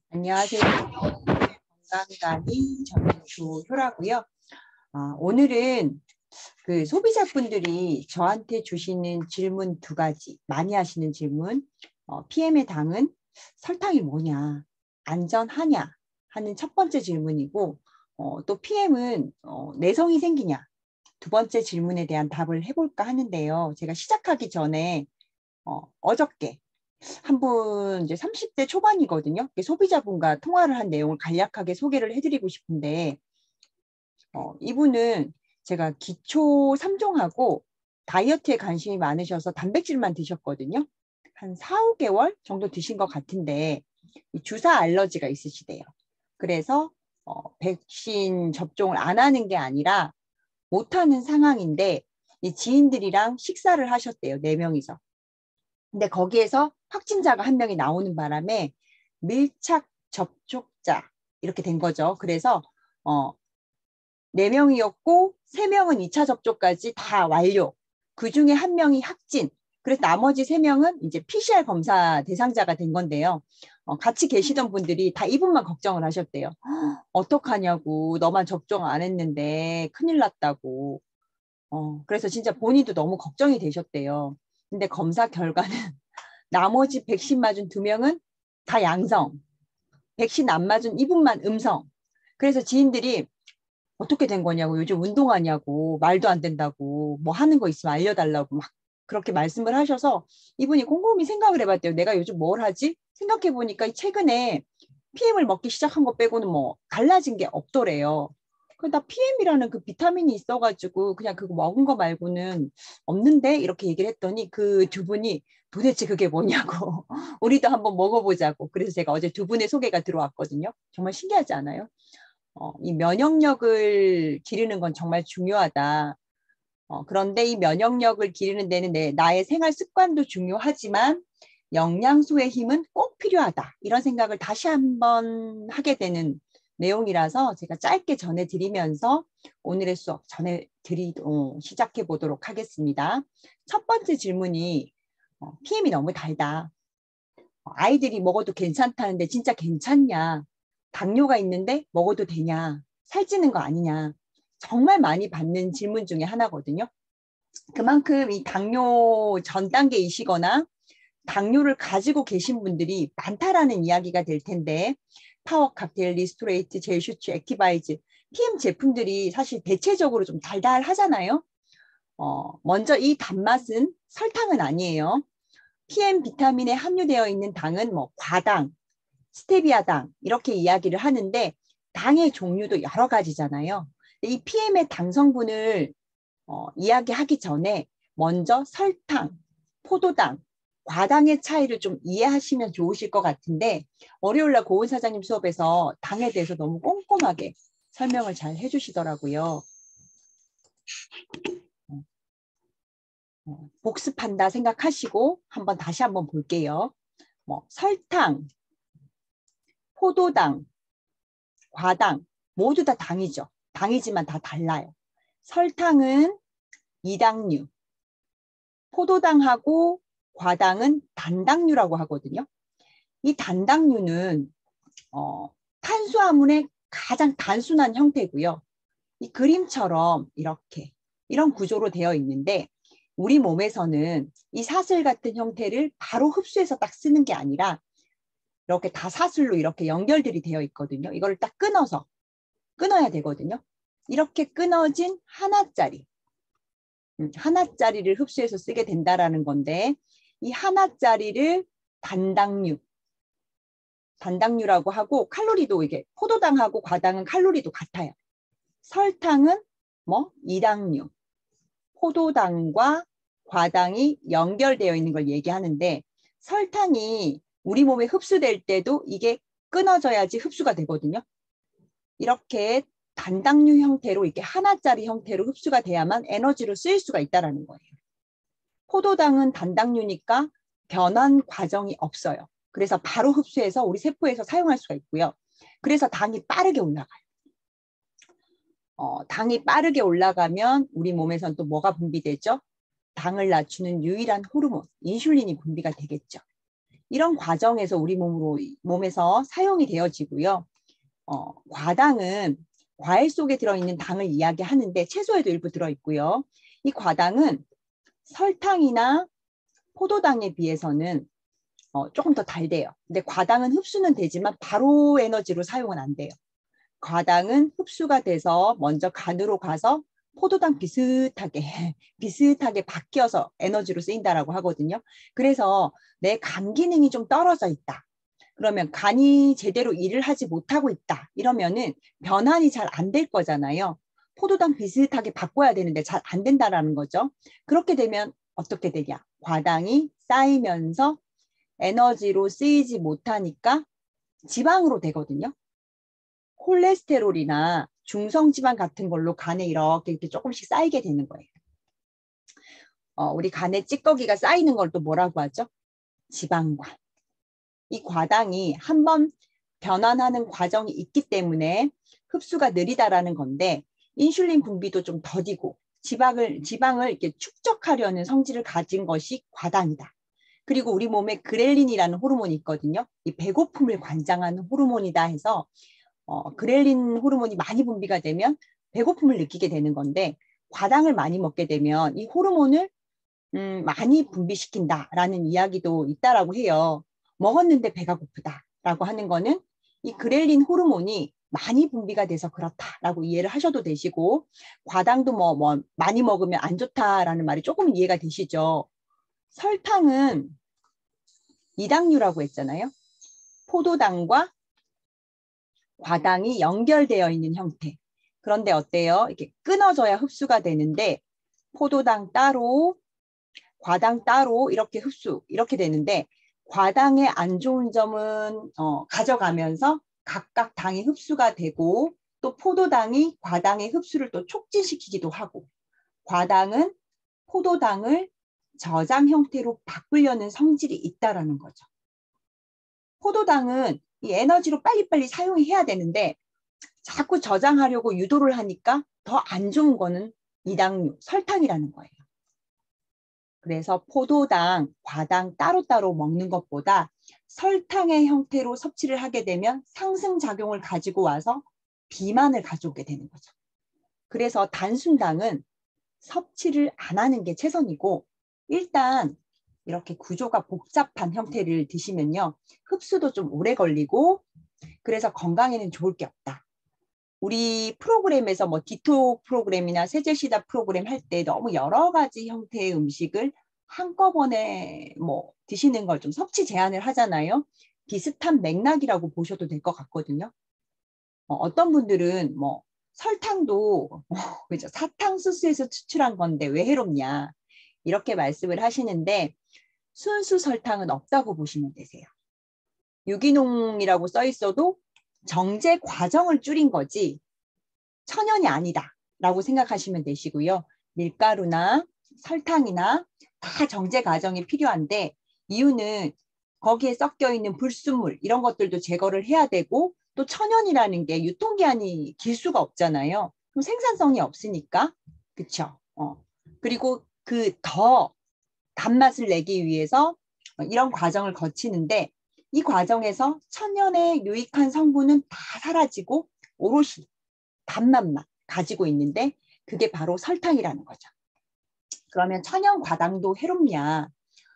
안녕하세요. 건강관리 전주효라고요. 오늘은 그 소비자분들이 저한테 주시는 질문 두 가지, 많이 하시는 질문, PM의 당은 설탕이 뭐냐, 안전하냐 하는 첫 번째 질문이고, 또 PM은 내성이 생기냐, 두 번째 질문에 대한 답을 해볼까 하는데요. 제가 시작하기 전에 어저께 한 분 이제 30대 초반이거든요. 소비자분과 통화를 한 내용을 간략하게 소개를 해드리고 싶은데, 이분은 제가 기초 3종하고 다이어트에 관심이 많으셔서 단백질만 드셨거든요. 한 4, 5개월 정도 드신 것 같은데 주사 알러지가 있으시대요. 그래서 백신 접종을 안 하는 게 아니라 못하는 상황인데 이 지인들이랑 식사를 하셨대요. 4명이서. 근데 거기에서 확진자가 한 명이 나오는 바람에 밀착 접촉자 이렇게 된 거죠. 그래서 4명이었고 3명은 2차 접종까지 다 완료. 그중에 한 명이 확진. 그래서 나머지 3명은 이제 PCR 검사 대상자가 된 건데요. 같이 계시던 분들이 다 이분만 걱정을 하셨대요. 어떡하냐고. 너만 접종 안 했는데 큰일 났다고. 그래서 진짜 본인도 너무 걱정이 되셨대요. 근데 검사 결과는 나머지 백신 맞은 2명은 다 양성. 백신 안 맞은 이분만 음성. 그래서 지인들이 어떻게 된 거냐고, 요즘 운동하냐고, 말도 안 된다고, 뭐 하는 거 있으면 알려달라고 막 그렇게 말씀을 하셔서 이분이 곰곰이 생각을 해봤대요. 내가 요즘 뭘 하지? 생각해보니까 최근에 PM을 먹기 시작한 거 빼고는 뭐 달라진 게 없더래요. 나 PM이라는 그 비타민이 있어가지고 그냥 그거 먹은 거 말고는 없는데 이렇게 얘기를 했더니 그 두 분이 도대체 그게 뭐냐고 우리도 한번 먹어보자고. 그래서 제가 어제 두 분의 소개가 들어왔거든요. 정말 신기하지 않아요? 이 면역력을 기르는 건 정말 중요하다. 그런데 이 면역력을 기르는 데는 나의 생활 습관도 중요하지만 영양소의 힘은 꼭 필요하다. 이런 생각을 다시 한번 하게 되는 내용이라서 제가 짧게 전해드리면서 오늘의 수업 시작해 보도록 하겠습니다. 첫 번째 질문이 PM이 너무 달다. 아이들이 먹어도 괜찮다는데 진짜 괜찮냐? 당뇨가 있는데 먹어도 되냐? 살찌는 거 아니냐? 정말 많이 받는 질문 중에 하나거든요. 그만큼 이 당뇨 전 단계이시거나 당뇨를 가지고 계신 분들이 많다라는 이야기가 될 텐데 파워 칵테일, 리스토레이트, 젤슈츠, 액티바이즈, PM 제품들이 사실 대체적으로 좀 달달하잖아요. 먼저 이 단맛은 설탕은 아니에요. PM 비타민에 함유되어 있는 당은 뭐 과당, 스테비아당 이렇게 이야기를 하는데 당의 종류도 여러 가지잖아요. 이 PM의 당 성분을 이야기하기 전에 먼저 설탕, 포도당, 과당의 차이를 좀 이해하시면 좋으실 것 같은데 월요일날 고은 사장님 수업에서 당에 대해서 너무 꼼꼼하게 설명을 잘 해주시더라고요. 복습한다 생각하시고 다시 한번 볼게요. 설탕, 포도당, 과당 모두 다 당이죠. 당이지만 다 달라요. 설탕은 이당류, 포도당하고 과당은 단당류라고 하거든요. 이 단당류는 탄수화물의 가장 단순한 형태고요. 이 그림처럼 이런 구조로 되어 있는데 우리 몸에서는 이 사슬 같은 형태를 바로 흡수해서 딱 쓰는 게 아니라 이렇게 다사슬로 이렇게 연결들이 되어 있거든요. 이걸 딱 끊어야 되거든요. 이렇게 끊어진 하나짜리를 흡수해서 쓰게 된다라는 건데 이 하나짜리를 단당류라고 하고 칼로리도 이게 포도당하고 과당은 칼로리도 같아요. 설탕은 이당류, 포도당과 과당이 연결되어 있는 걸 얘기하는데 설탕이 우리 몸에 흡수될 때도 이게 끊어져야지 흡수가 되거든요. 이렇게 단당류 형태로 이렇게 하나짜리 형태로 흡수가 돼야만 에너지로 쓰일 수가 있다는 거예요. 포도당은 단당류니까 변환 과정이 없어요. 그래서 바로 흡수해서 우리 세포에서 사용할 수가 있고요. 그래서 당이 빠르게 올라가요. 당이 빠르게 올라가면 우리 몸에선 또 뭐가 분비되죠? 당을 낮추는 유일한 호르몬, 인슐린이 분비가 되겠죠. 이런 과정에서 우리 몸에서 사용이 되어지고요. 과당은 과일 속에 들어있는 당을 이야기하는데 채소에도 일부 들어있고요. 이 과당은 설탕이나 포도당에 비해서는 조금 더 달대요. 근데 과당은 흡수는 되지만 바로 에너지로 사용은 안 돼요. 과당은 흡수가 돼서 먼저 간으로 가서 포도당 비슷하게 바뀌어서 에너지로 쓰인다라고 하거든요. 그래서 내 간 기능이 좀 떨어져 있다. 그러면 간이 제대로 일을 하지 못하고 있다. 이러면은 변환이 잘 안 될 거잖아요. 포도당 비슷하게 바꿔야 되는데 잘 안 된다라는 거죠. 그렇게 되면 어떻게 되냐? 과당이 쌓이면서 에너지로 쓰이지 못하니까 지방으로 되거든요. 콜레스테롤이나 중성지방 같은 걸로 간에 이렇게 조금씩 쌓이게 되는 거예요. 우리 간에 찌꺼기가 쌓이는 걸 또 뭐라고 하죠? 지방관. 이 과당이 한번 변환하는 과정이 있기 때문에 흡수가 느리다라는 건데 인슐린 분비도 좀 더디고 지방을 이렇게 축적하려는 성질을 가진 것이 과당이다. 그리고 우리 몸에 그렐린이라는 호르몬이 있거든요. 이 배고픔을 관장하는 호르몬이다 해서 그렐린 호르몬이 많이 분비가 되면 배고픔을 느끼게 되는 건데 과당을 많이 먹게 되면 이 호르몬을 많이 분비시킨다라는 이야기도 있다라고 해요. 먹었는데 배가 고프다라고 하는 거는 이 그렐린 호르몬이 많이 분비가 돼서 그렇다라고 이해를 하셔도 되시고 과당도 뭐 많이 먹으면 안 좋다라는 말이 조금 이해가 되시죠? 설탕은 이당류라고 했잖아요. 포도당과 과당이 연결되어 있는 형태. 그런데 어때요? 이렇게 끊어져야 흡수가 되는데 포도당 따로 과당 따로 이렇게 이렇게 되는데 과당의 안 좋은 점은 가져가면서 각각 당이 흡수가 되고 또 포도당이 과당의 흡수를 또 촉진시키기도 하고 과당은 포도당을 저장 형태로 바꾸려는 성질이 있다라는 거죠. 포도당은 이 에너지로 빨리빨리 사용해야 되는데 자꾸 저장하려고 유도를 하니까 더 안 좋은 거는 이당류, 설탕이라는 거예요. 그래서 포도당, 과당 따로따로 먹는 것보다 설탕의 형태로 섭취를 하게 되면 상승작용을 가지고 와서 비만을 가져오게 되는 거죠. 그래서 단순당은 섭취를 안 하는 게 최선이고 일단 이렇게 구조가 복잡한 형태를 드시면요. 흡수도 좀 오래 걸리고 그래서 건강에는 좋을 게 없다. 우리 프로그램에서 뭐 디토 프로그램이나 세제시다 프로그램 할 때 너무 여러 가지 형태의 음식을 한꺼번에 뭐 드시는 걸 좀 섭취 제한을 하잖아요. 비슷한 맥락이라고 보셔도 될 것 같거든요. 어떤 분들은 뭐 설탕도 그죠? 사탕수수에서 추출한 건데 왜 해롭냐 이렇게 말씀을 하시는데 순수 설탕은 없다고 보시면 되세요. 유기농이라고 써 있어도 정제 과정을 줄인 거지 천연이 아니다 라고 생각하시면 되시고요. 밀가루나 설탕이나 다 정제 과정이 필요한데 이유는 거기에 섞여 있는 불순물 이런 것들도 제거를 해야 되고 또 천연이라는 게 유통기한이 길 수가 없잖아요. 그럼 생산성이 없으니까 그쵸? 그리고 그 더 단맛을 내기 위해서 이런 과정을 거치는데 이 과정에서 천연의 유익한 성분은 다 사라지고 오롯이 단맛만 가지고 있는데 그게 바로 설탕이라는 거죠. 그러면 천연 과당도 해롭냐?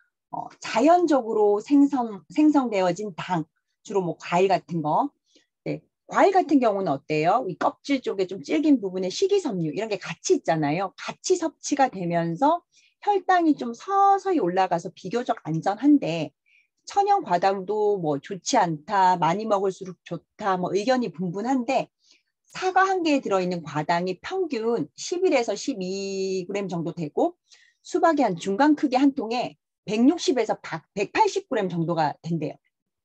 자연적으로 생성되어진 당, 주로 뭐 과일 같은 거. 네, 과일 같은 경우는 어때요? 이 껍질 쪽에 좀 질긴 부분에 식이섬유 이런 게 같이 있잖아요. 같이 섭취가 되면서 혈당이 좀 서서히 올라가서 비교적 안전한데 천연 과당도 뭐 좋지 않다, 많이 먹을수록 좋다, 뭐 의견이 분분한데 사과 한 개에 들어있는 과당이 평균 11에서 12g 정도 되고 수박이 한 중간 크기 한 통에 160에서 180g 정도가 된대요.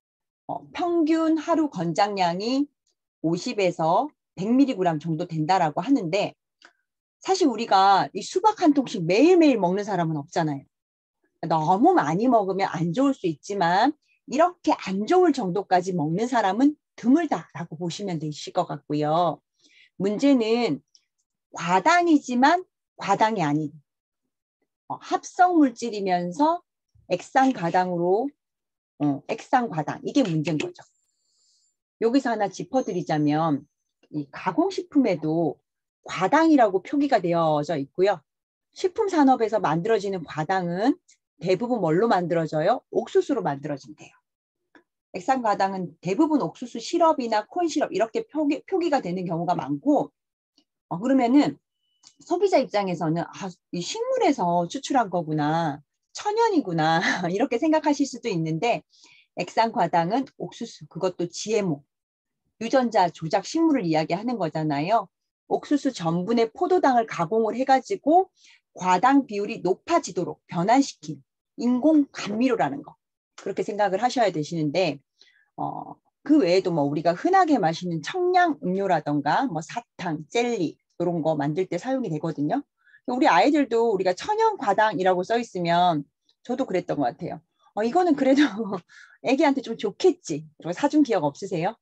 평균 하루 권장량이 50에서 100mg 정도 된다라고 하는데 사실 우리가 이 수박 한 통씩 매일매일 먹는 사람은 없잖아요. 너무 많이 먹으면 안 좋을 수 있지만 이렇게 안 좋을 정도까지 먹는 사람은 드물다라고 보시면 되실 것 같고요. 문제는 과당이지만 과당이 아닌 합성 물질이면서 액상 과당으로 액상과당 이게 문제인 거죠. 여기서 하나 짚어드리자면 이 가공식품에도 과당이라고 표기가 되어져 있고요. 식품산업에서 만들어지는 과당은 대부분 뭘로 만들어져요? 옥수수로 만들어진대요. 액상과당은 대부분 옥수수 시럽이나 콘 시럽 이렇게 표기가 되는 경우가 많고 그러면은 소비자 입장에서는 이 식물에서 추출한 거구나. 천연이구나. 이렇게 생각하실 수도 있는데 액상과당은 옥수수, 그것도 GMO, 유전자 조작 식물을 이야기하는 거잖아요. 옥수수 전분에 포도당을 가공을 해가지고 과당 비율이 높아지도록 변환시킨 인공 감미료라는 거. 그렇게 생각을 하셔야 되시는데 그 외에도 뭐 우리가 흔하게 마시는 청량 음료라던가 뭐 사탕, 젤리 이런 거 만들 때 사용이 되거든요. 우리 아이들도 우리가 천연 과당이라고 써 있으면 저도 그랬던 것 같아요. 이거는 그래도 애기한테 좀 좋겠지. 사준 기억 없으세요?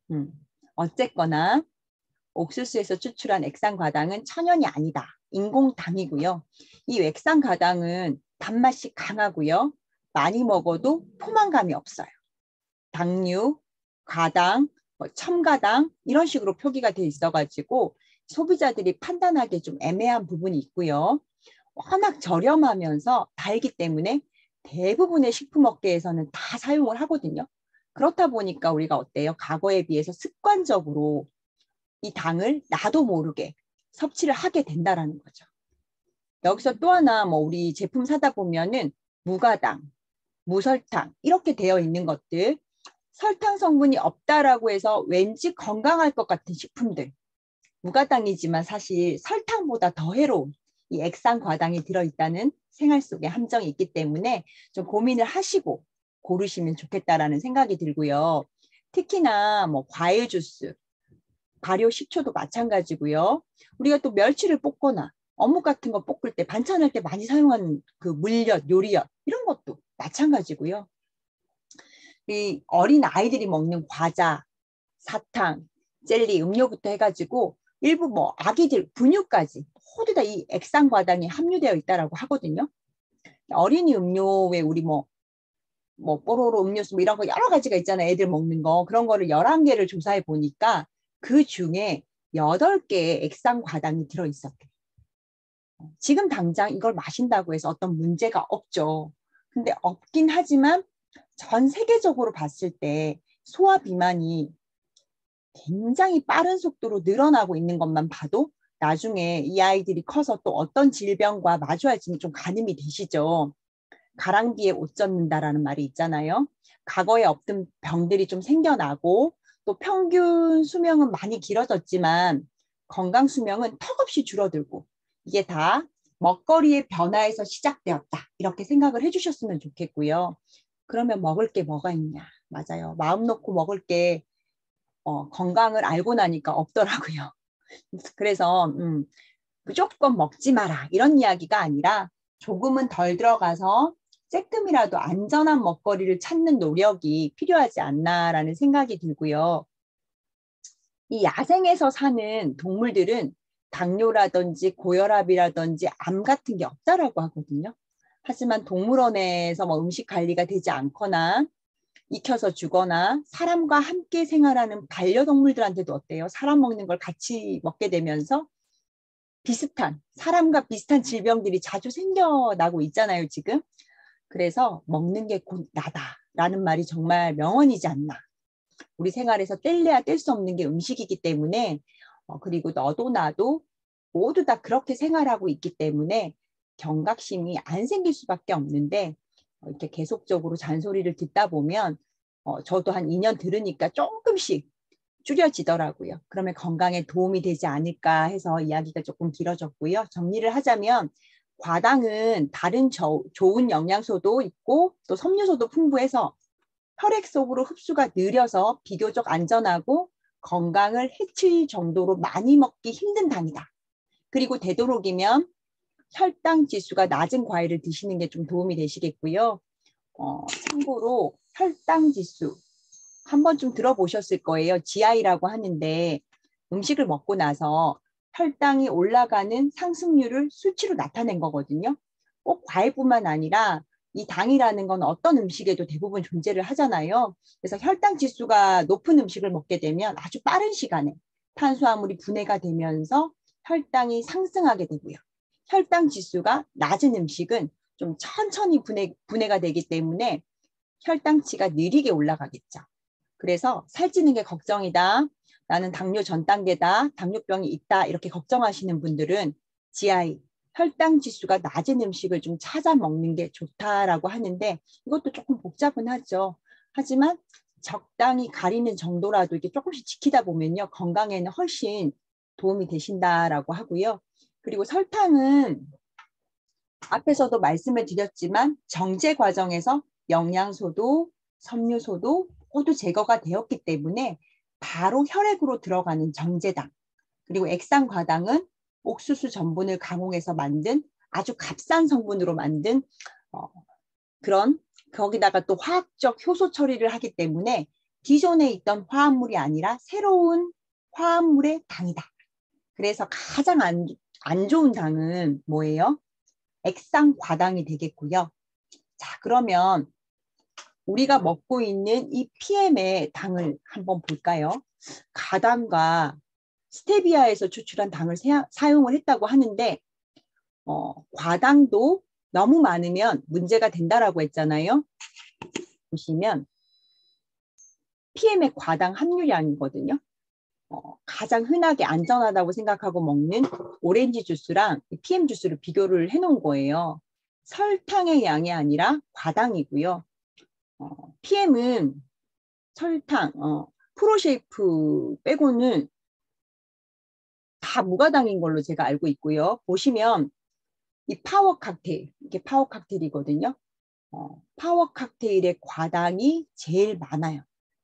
어쨌거나 옥수수에서 추출한 액상과당은 천연이 아니다. 인공당이고요. 이 액상과당은 단맛이 강하고요. 많이 먹어도 포만감이 없어요. 당류, 과당, 첨가당 이런 식으로 표기가 돼 있어가지고 소비자들이 판단하기 좀 애매한 부분이 있고요. 워낙 저렴하면서 달기 때문에 대부분의 식품업계에서는 다 사용을 하거든요. 그렇다 보니까 우리가 어때요? 과거에 비해서 습관적으로 이 당을 나도 모르게 섭취를 하게 된다라는 거죠. 여기서 또 하나 뭐 우리 제품 사다 보면은 무가당, 무설탕 이렇게 되어 있는 것들, 설탕 성분이 없다라고 해서 왠지 건강할 것 같은 식품들, 무가당이지만 사실 설탕보다 더 해로운 이 액상과당이 들어있다는 생활 속에 함정이 있기 때문에 좀 고민을 하시고 고르시면 좋겠다라는 생각이 들고요. 특히나 뭐 과일 주스, 발효 식초도 마찬가지고요. 우리가 또 멸치를 볶거나 어묵 같은 거 볶을 때 반찬할 때 많이 사용하는 그 물엿, 요리엿 이런 것도 마찬가지고요. 이 어린 아이들이 먹는 과자, 사탕, 젤리, 음료부터 해가지고 일부 뭐 아기들 분유까지 모두 다 이 액상과당이 함유되어 있다라고 하거든요. 어린이 음료에 우리 뭐 뽀로로 음료수 뭐 이런 거 여러 가지가 있잖아요. 애들 먹는 거. 그런 거를 11개를 조사해 보니까 그 중에 8개의 액상과당이 들어있었대요. 지금 당장 이걸 마신다고 해서 어떤 문제가 없죠. 근데 없긴 하지만 전 세계적으로 봤을 때 소아 비만이 굉장히 빠른 속도로 늘어나고 있는 것만 봐도 나중에 이 아이들이 커서 또 어떤 질병과 마주할지는 좀 가늠이 되시죠. 가랑비에 옷 젖는다라는 말이 있잖아요. 과거에 없던 병들이 좀 생겨나고 또 평균 수명은 많이 길어졌지만 건강 수명은 턱없이 줄어들고 이게 다 먹거리의 변화에서 시작되었다. 이렇게 생각을 해주셨으면 좋겠고요. 그러면 먹을 게 뭐가 있냐. 맞아요. 마음 놓고 먹을 게 건강을 알고 나니까 없더라고요. 그래서 무조건 먹지 마라 이런 이야기가 아니라 조금은 덜 들어가서 조금이라도 안전한 먹거리를 찾는 노력이 필요하지 않나라는 생각이 들고요. 이 야생에서 사는 동물들은 당뇨라든지 고혈압이라든지 암 같은 게 없다라고 하거든요. 하지만 동물원에서 뭐 음식 관리가 되지 않거나 익혀서 주거나 사람과 함께 생활하는 반려동물들한테도 어때요? 사람 먹는 걸 같이 먹게 되면서 사람과 비슷한 질병들이 자주 생겨나고 있잖아요, 지금. 그래서 먹는 게 곧 나다라는 말이 정말 명언이지 않나. 우리 생활에서 뗄래야 뗄 수 없는 게 음식이기 때문에 그리고 너도 나도 모두 다 그렇게 생활하고 있기 때문에 경각심이 안 생길 수밖에 없는데 이렇게 계속적으로 잔소리를 듣다 보면 저도 한 2년 들으니까 조금씩 줄여지더라고요. 그러면 건강에 도움이 되지 않을까 해서 이야기가 조금 길어졌고요. 정리를 하자면 과당은 다른 좋은 영양소도 있고 또 섬유소도 풍부해서 혈액 속으로 흡수가 느려서 비교적 안전하고 건강을 해칠 정도로 많이 먹기 힘든 당이다. 그리고 되도록이면 혈당 지수가 낮은 과일을 드시는 게 좀 도움이 되시겠고요. 참고로 혈당 지수 한 번쯤 들어보셨을 거예요. GI라고 하는데 음식을 먹고 나서 혈당이 올라가는 상승률을 수치로 나타낸 거거든요. 꼭 과일뿐만 아니라 이 당이라는 건 어떤 음식에도 대부분 존재를 하잖아요. 그래서 혈당 지수가 높은 음식을 먹게 되면 아주 빠른 시간에 탄수화물이 분해가 되면서 혈당이 상승하게 되고요. 혈당 지수가 낮은 음식은 좀 천천히 분해가 되기 때문에 혈당치가 느리게 올라가겠죠. 그래서 살찌는 게 걱정이다. 나는 당뇨 전 단계다. 당뇨병이 있다. 이렇게 걱정하시는 분들은 GI, 혈당 지수가 낮은 음식을 좀 찾아 먹는 게 좋다라고 하는데 이것도 조금 복잡은 하죠. 하지만 적당히 가리는 정도라도 이렇게 조금씩 지키다 보면요. 건강에는 훨씬 도움이 되신다라고 하고요. 그리고 설탕은 앞에서도 말씀을 드렸지만 정제 과정에서 영양소도 섬유소도 모두 제거가 되었기 때문에 바로 혈액으로 들어가는 정제당 그리고 액상과당은 옥수수 전분을 가공해서 만든 아주 값싼 성분으로 만든 그런 거기다가 또 화학적 효소 처리를 하기 때문에 기존에 있던 화합물이 아니라 새로운 화합물의 당이다. 그래서 가장 안 좋은 당은 뭐예요? 액상과당이 되겠고요. 자, 그러면 우리가 먹고 있는 이 PM의 당을 한번 볼까요? 가당과 스테비아에서 추출한 당을 사용을 했다고 하는데 과당도 너무 많으면 문제가 된다라고 했잖아요. 보시면 PM의 과당 함유량이거든요. 가장 흔하게 안전하다고 생각하고 먹는 오렌지 주스랑 PM 주스를 비교를 해놓은 거예요. 설탕의 양이 아니라 과당이고요. PM은 설탕, 프로쉐이프 빼고는 다 무가당인 걸로 제가 알고 있고요. 보시면 이 파워 칵테일, 이게 파워 칵테일이거든요. 파워 칵테일의 과당이 제일 많아요.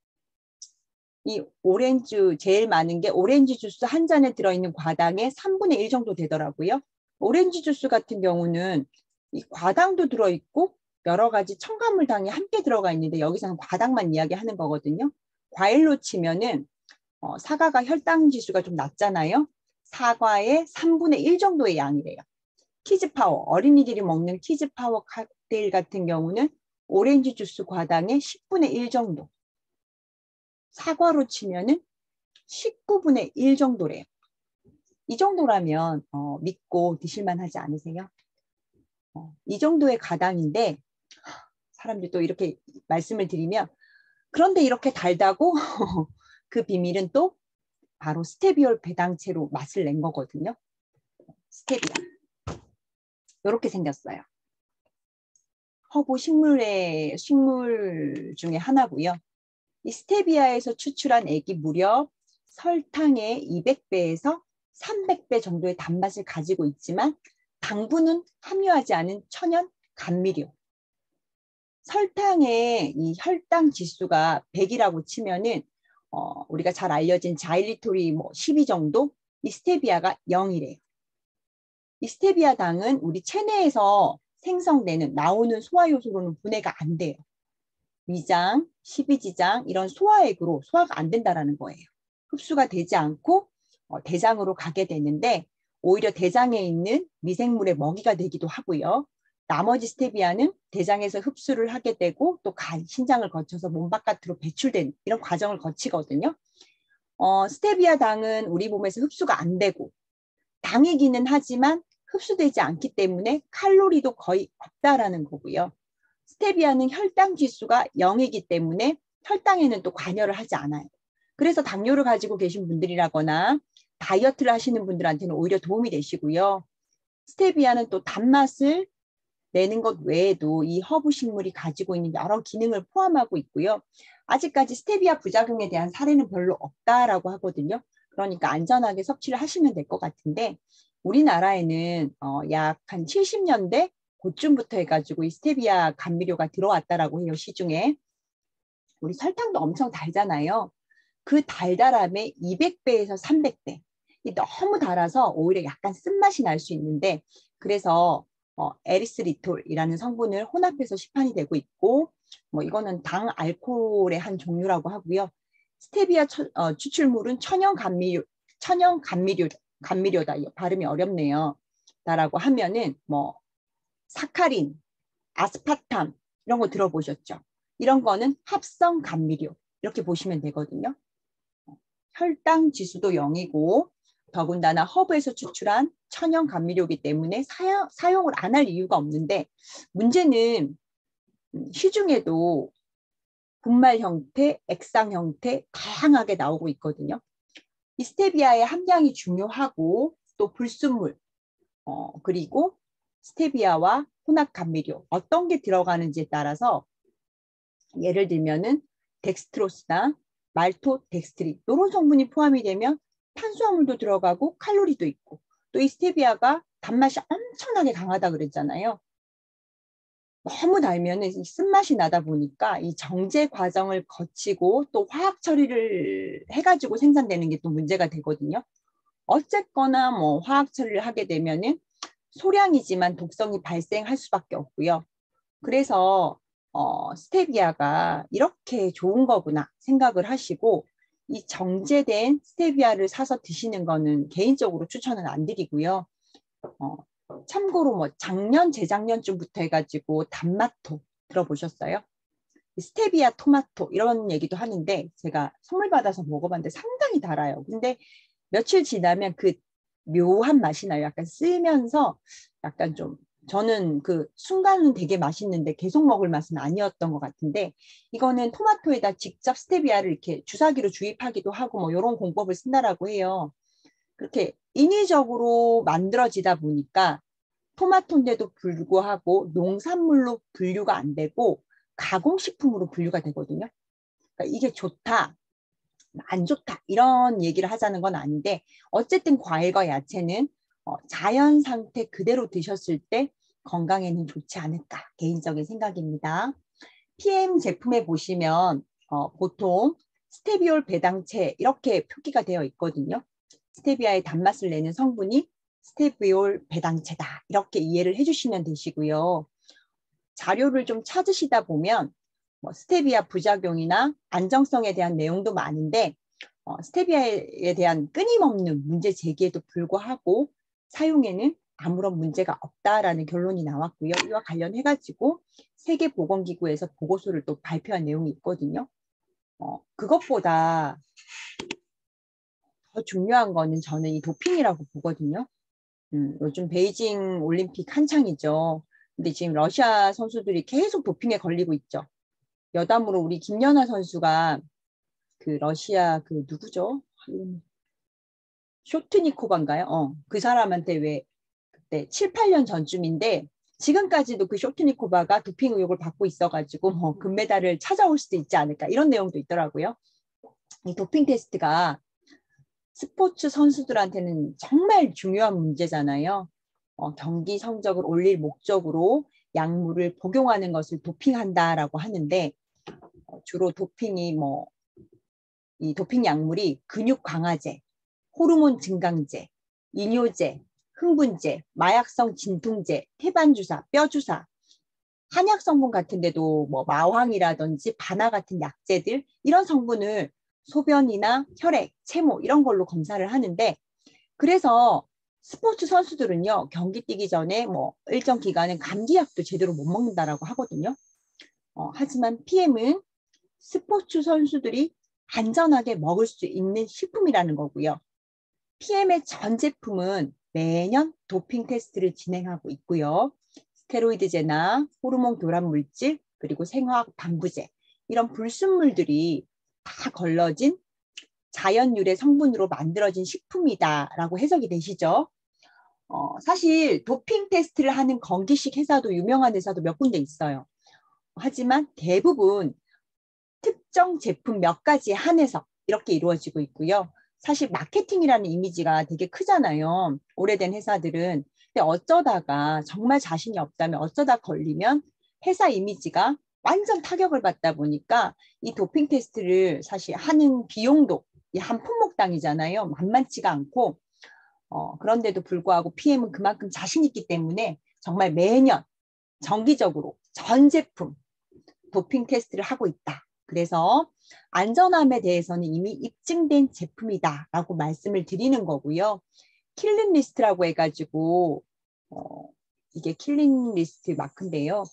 이 오렌지 제일 많은 게 오렌지 주스 한 잔에 들어있는 과당의 3분의 1 정도 되더라고요. 오렌지 주스 같은 경우는 이 과당도 들어있고 여러 가지 첨가물 당이 함께 들어가 있는데 여기서는 과당만 이야기하는 거거든요. 과일로 치면은 사과가 혈당 지수가 좀 낮잖아요. 사과의 3분의 1 정도의 양이래요. 키즈파워, 어린이들이 먹는 키즈파워 칵테일 같은 경우는 오렌지 주스 과당의 10분의 1 정도. 사과로 치면은 19분의 1 정도래요. 이 정도라면 믿고 드실만 하지 않으세요? 이 정도의 가당인데 사람들이 또 이렇게 말씀을 드리면 그런데 이렇게 달다고 그 비밀은 또 바로 스테비올 배당체로 맛을 낸 거거든요. 스테비아. 이렇게 생겼어요. 허브 식물 중에 하나고요. 이 스테비아에서 추출한 액이 무려 설탕의 200배에서 300배 정도의 단맛을 가지고 있지만 당분은 함유하지 않은 천연 감미료. 설탕의 이 혈당 지수가 100이라고 치면은 우리가 잘 알려진 자일리톨이 12 정도, 이 스테비아가 0이래요. 이 스테비아 당은 우리 체내에서 생성되는 나오는 소화효소로는 분해가 안 돼요. 위장, 십이지장 이런 소화액으로 소화가 안 된다라는 거예요. 흡수가 되지 않고 대장으로 가게 되는데 오히려 대장에 있는 미생물의 먹이가 되기도 하고요. 나머지 스테비아는 대장에서 흡수를 하게 되고 또 간, 신장을 거쳐서 몸 바깥으로 배출된 이런 과정을 거치거든요. 스테비아 당은 우리 몸에서 흡수가 안 되고 당이기는 하지만 흡수되지 않기 때문에 칼로리도 거의 없다라는 거고요. 스테비아는 혈당 지수가 0이기 때문에 혈당에는 또 관여를 하지 않아요. 그래서 당뇨를 가지고 계신 분들이라거나 다이어트를 하시는 분들한테는 오히려 도움이 되시고요. 스테비아는 또 단맛을 내는 것 외에도 이 허브 식물이 가지고 있는 여러 기능을 포함하고 있고요. 아직까지 스테비아 부작용에 대한 사례는 별로 없다라고 하거든요. 그러니까 안전하게 섭취를 하시면 될 것 같은데 우리나라에는 약 한 70년대 그쯤부터 해가지고 이 스테비아 감미료가 들어왔다라고 해요. 시중에. 우리 설탕도 엄청 달잖아요. 그 달달함의 200배에서 300배. 너무 달아서 오히려 약간 쓴맛이 날 수 있는데 그래서 에리스리톨이라는 성분을 혼합해서 시판이 되고 있고 이거는 당 알코올의 한 종류라고 하고요. 스테비아 추출물은 천연 감미료다. 발음이 어렵네요. 라고 하면은 사카린, 아스파탐 이런 거 들어보셨죠? 이런 거는 합성 감미료 이렇게 보시면 되거든요. 혈당 지수도 0이고 더군다나 허브에서 추출한 천연 감미료이기 때문에 사용을 안 할 이유가 없는데 문제는 시중에도 분말 형태, 액상 형태 다양하게 나오고 있거든요. 이 스테비아의 함량이 중요하고 또 불순물 그리고 스테비아와 혼합 감미료 어떤 게 들어가는지에 따라서 예를 들면은 덱스트로스나 말토덱스트린 이런 성분이 포함이 되면 탄수화물도 들어가고 칼로리도 있고 또 이 스테비아가 단맛이 엄청나게 강하다 그랬잖아요. 너무 달면은 쓴맛이 나다 보니까 이 정제 과정을 거치고 또 화학 처리를 해가지고 생산되는 게 또 문제가 되거든요. 어쨌거나 뭐 화학 처리를 하게 되면은 소량이지만 독성이 발생할 수밖에 없고요. 그래서 스테비아가 이렇게 좋은 거구나 생각을 하시고 이 정제된 스테비아를 사서 드시는 거는 개인적으로 추천은 안 드리고요. 참고로 뭐 작년, 재작년쯤부터 해가지고 단마토 들어보셨어요? 스테비아 토마토 이런 얘기도 하는데 제가 선물 받아서 먹어봤는데 상당히 달아요. 근데 며칠 지나면 그 묘한 맛이 나요. 약간 쓰면서 약간 좀 저는 그 순간은 되게 맛있는데 계속 먹을 맛은 아니었던 것 같은데 이거는 토마토에다 직접 스테비아를 이렇게 주사기로 주입하기도 하고 뭐 이런 공법을 쓴다라고 해요. 그렇게 인위적으로 만들어지다 보니까 토마토인데도 불구하고 농산물로 분류가 안 되고 가공식품으로 분류가 되거든요. 그러니까 이게 좋다, 안 좋다 이런 얘기를 하자는 건 아닌데 어쨌든 과일과 야채는 자연 상태 그대로 드셨을 때 건강에는 좋지 않을까 개인적인 생각입니다. PM 제품에 보시면 보통 스테비올 배당체 이렇게 표기가 되어 있거든요. 스테비아의 단맛을 내는 성분이 스테비올 배당체다 이렇게 이해를 해주시면 되시고요. 자료를 좀 찾으시다 보면 스테비아 부작용이나 안정성에 대한 내용도 많은데 스테비아에 대한 끊임없는 문제 제기에도 불구하고 사용에는 아무런 문제가 없다라는 결론이 나왔고요. 이와 관련해가지고 세계보건기구에서 보고서를 또 발표한 내용이 있거든요. 그것보다 더 중요한 거는 저는 이 도핑이라고 보거든요. 요즘 베이징 올림픽 한창이죠. 근데 지금 러시아 선수들이 계속 도핑에 걸리고 있죠. 여담으로 우리 김연아 선수가 그 러시아 그 누구죠? 쇼트니코바인가요? 그 사람한테 왜 그때 7, 8년 전쯤인데 지금까지도 그 쇼트니코바가 도핑 의혹을 받고 있어가지고 뭐 금메달을 찾아올 수도 있지 않을까 이런 내용도 있더라고요. 이 도핑 테스트가 스포츠 선수들한테는 정말 중요한 문제잖아요. 경기 성적을 올릴 목적으로 약물을 복용하는 것을 도핑한다라고 하는데 주로 도핑이 이 도핑 약물이 근육 강화제, 호르몬 증강제, 이뇨제, 흥분제, 마약성 진통제, 태반주사, 뼈주사, 한약 성분 같은데도 뭐 마황이라든지 바나 같은 약재들 이런 성분을 소변이나 혈액, 체모 이런 걸로 검사를 하는데 그래서 스포츠 선수들은요 경기 뛰기 전에 뭐 일정 기간은 감기약도 제대로 못 먹는다라고 하거든요. 하지만 PM은 스포츠 선수들이 안전하게 먹을 수 있는 식품이라는 거고요. PM의 전 제품은 매년 도핑 테스트를 진행하고 있고요. 스테로이드제나 호르몬 교란 물질 그리고 생화학 방부제 이런 불순물들이 다 걸러진 자연 유래 성분으로 만들어진 식품이다라고 해석이 되시죠. 사실 도핑 테스트를 하는 건기식 회사도 유명한 회사도 몇 군데 있어요. 하지만 대부분 특정 제품 몇 가지에 한해서 이렇게 이루어지고 있고요. 사실 마케팅이라는 이미지가 되게 크잖아요. 오래된 회사들은. 근데 어쩌다가 정말 자신이 없다면 어쩌다 걸리면 회사 이미지가 완전 타격을 받다 보니까 이 도핑 테스트를 사실 하는 비용도 한 품목당이잖아요. 만만치가 않고 그런데도 불구하고 PM은 그만큼 자신 있기 때문에 정말 매년 정기적으로 전 제품 도핑 테스트를 하고 있다. 그래서 안전함에 대해서는 이미 입증된 제품이다라고 말씀을 드리는 거고요. 킬링 리스트라고 해가지고 이게 킬링 리스트 마크인데요.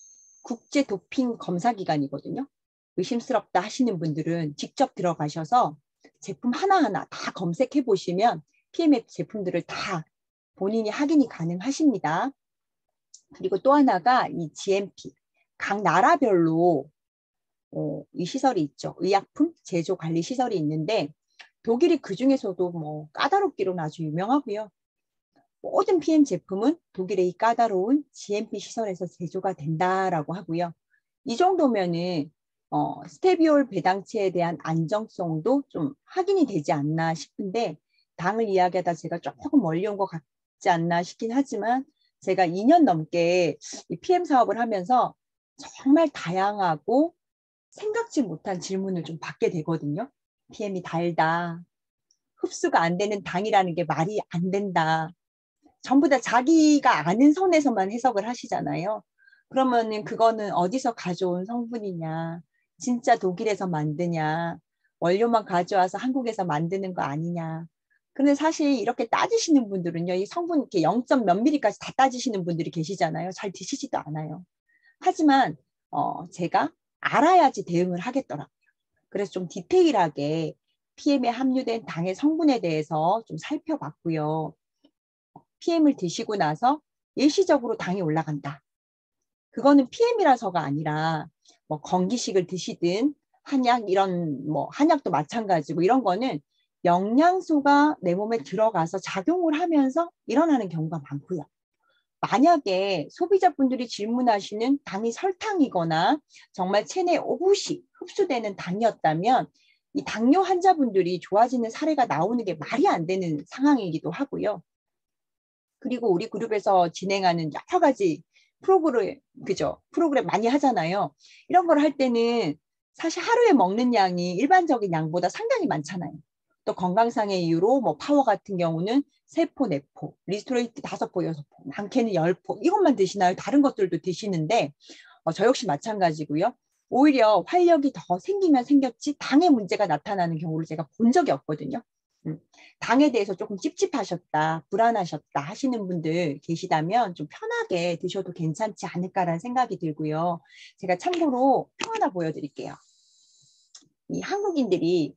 국제 도핑 검사 기관이거든요. 의심스럽다 하시는 분들은 직접 들어가셔서 제품 하나하나 다 검색해 보시면 PMF 제품들을 다 본인이 확인이 가능하십니다. 그리고 또 하나가 이 GMP, 각 나라별로 이 시설이 있죠. 의약품 제조 관리 시설이 있는데 독일이 그 중에서도 뭐 까다롭기로는 아주 유명하고요. 모든 PM 제품은 독일의 이 까다로운 GMP 시설에서 제조가 된다라고 하고요. 이 정도면은 스테비올 배당체에 대한 안정성도 좀 확인이 되지 않나 싶은데 당을 이야기하다 제가 조금 멀리 온 것 같지 않나 싶긴 하지만 제가 2년 넘게 이 PM 사업을 하면서 정말 다양하고 생각지 못한 질문을 좀 받게 되거든요. PM이 달다. 흡수가 안 되는 당이라는 게 말이 안 된다. 전부 다 자기가 아는 선에서만 해석을 하시잖아요. 그러면은 그거는 어디서 가져온 성분이냐, 진짜 독일에서 만드냐, 원료만 가져와서 한국에서 만드는 거 아니냐. 근데 사실 이렇게 따지시는 분들은요, 이 성분 이렇게 0. 몇 미리까지 다 따지시는 분들이 계시잖아요. 잘 드시지도 않아요. 하지만 제가 알아야지 대응을 하겠더라고요. 그래서 좀 디테일하게 PM에 함유된 당의 성분에 대해서 좀 살펴봤고요. PM을 드시고 나서 일시적으로 당이 올라간다. 그거는 PM이라서가 아니라 뭐 건기식을 드시든 한약 이런 뭐 한약도 마찬가지고 이런 거는 영양소가 내 몸에 들어가서 작용을 하면서 일어나는 경우가 많고요. 만약에 소비자분들이 질문하시는 당이 설탕이거나 정말 체내 오붓이 흡수되는 당이었다면 이 당뇨 환자분들이 좋아지는 사례가 나오는 게 말이 안 되는 상황이기도 하고요. 그리고 우리 그룹에서 진행하는 여러 가지 프로그램 많이 하잖아요. 이런 걸 할 때는 사실 하루에 먹는 양이 일반적인 양보다 상당히 많잖아요. 또 건강상의 이유로 뭐 파워 같은 경우는 3포, 4포, 리스토레이트 5포, 6포, 많게는 10포 이것만 드시나요? 다른 것들도 드시는데 저 역시 마찬가지고요. 오히려 활력이 더 생기면 생겼지 당의 문제가 나타나는 경우를 제가 본 적이 없거든요. 당에 대해서 조금 찝찝하셨다, 불안하셨다 하시는 분들 계시다면 좀 편하게 드셔도 괜찮지 않을까라는 생각이 들고요. 제가 참고로 표 하나 보여드릴게요. 이 한국인들이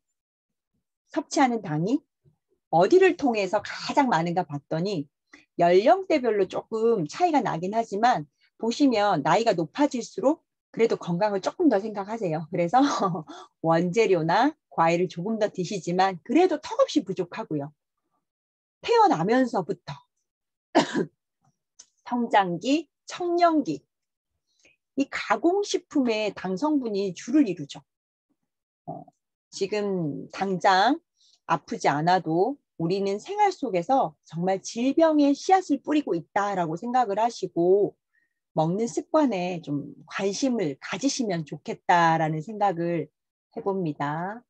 섭취하는 당이 어디를 통해서 가장 많은가 봤더니 연령대별로 조금 차이가 나긴 하지만 보시면 나이가 높아질수록 그래도 건강을 조금 더 생각하세요. 그래서 원재료나 과일을 조금 더 드시지만 그래도 턱없이 부족하고요. 태어나면서부터 성장기, 청년기 이 가공식품의 당 성분이 주를 이루죠. 지금 당장 아프지 않아도 우리는 생활 속에서 정말 질병의 씨앗을 뿌리고 있다라고 생각을 하시고 먹는 습관에 좀 관심을 가지시면 좋겠다라는 생각을 해봅니다.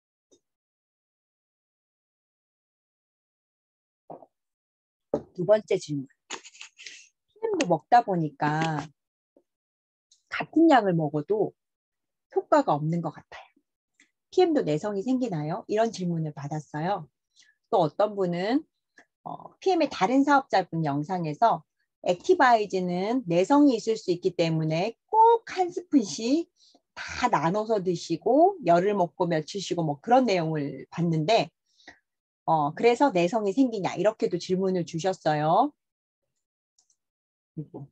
두 번째 질문. PM도 먹다 보니까 같은 양을 먹어도 효과가 없는 것 같아요. PM도 내성이 생기나요? 이런 질문을 받았어요. 또 어떤 분은 PM의 다른 사업자분 영상에서 액티바이즈는 내성이 있을 수 있기 때문에 꼭 한 스푼씩 다 나눠서 드시고 열을 먹고 며칠 쉬고 뭐 그런 내용을 봤는데 그래서 내성이 생기냐 이렇게도 질문을 주셨어요. 그리고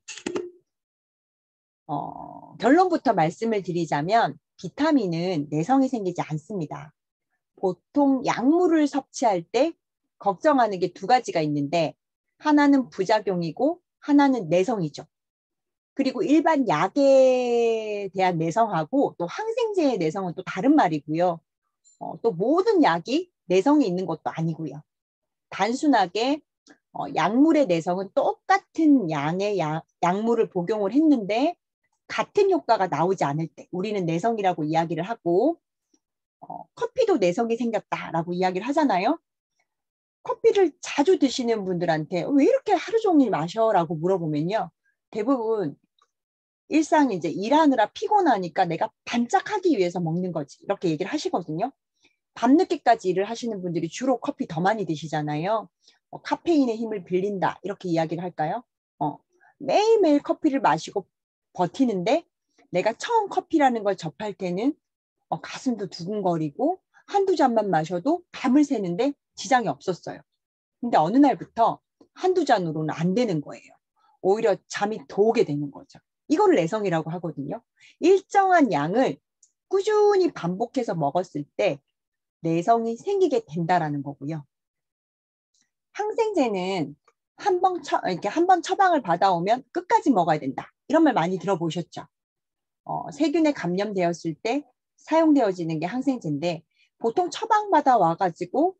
결론부터 말씀을 드리자면 비타민은 내성이 생기지 않습니다. 보통 약물을 섭취할 때 걱정하는 게 두 가지가 있는데 하나는 부작용이고 하나는 내성이죠. 그리고 일반 약에 대한 내성하고 또 항생제의 내성은 또 다른 말이고요. 또 모든 약이 내성이 있는 것도 아니고요. 단순하게 약물의 내성은 똑같은 양의 약물을 복용을 했는데 같은 효과가 나오지 않을 때 우리는 내성이라고 이야기를 하고 커피도 내성이 생겼다라고 이야기를 하잖아요. 커피를 자주 드시는 분들한테 왜 이렇게 하루 종일 마셔라고 물어보면요. 대부분 일상이 이제 일하느라 피곤하니까 내가 반짝하기 위해서 먹는 거지. 이렇게 얘기를 하시거든요. 밤늦게까지 일을 하시는 분들이 주로 커피 더 많이 드시잖아요. 카페인의 힘을 빌린다. 이렇게 이야기를 할까요? 매일매일 커피를 마시고 버티는데 내가 처음 커피라는 걸 접할 때는 가슴도 두근거리고 한두 잔만 마셔도 밤을 새는데 지장이 없었어요. 근데 어느 날부터 한두 잔으로는 안 되는 거예요. 오히려 잠이 더 오게 되는 거죠. 이거를 내성이라고 하거든요. 일정한 양을 꾸준히 반복해서 먹었을 때 내성이 생기게 된다라는 거고요. 항생제는 이렇게 한 번 처방을 받아오면 끝까지 먹어야 된다. 이런 말 많이 들어보셨죠? 세균에 감염되었을 때 사용되어지는 게 항생제인데 보통 처방받아 와가지고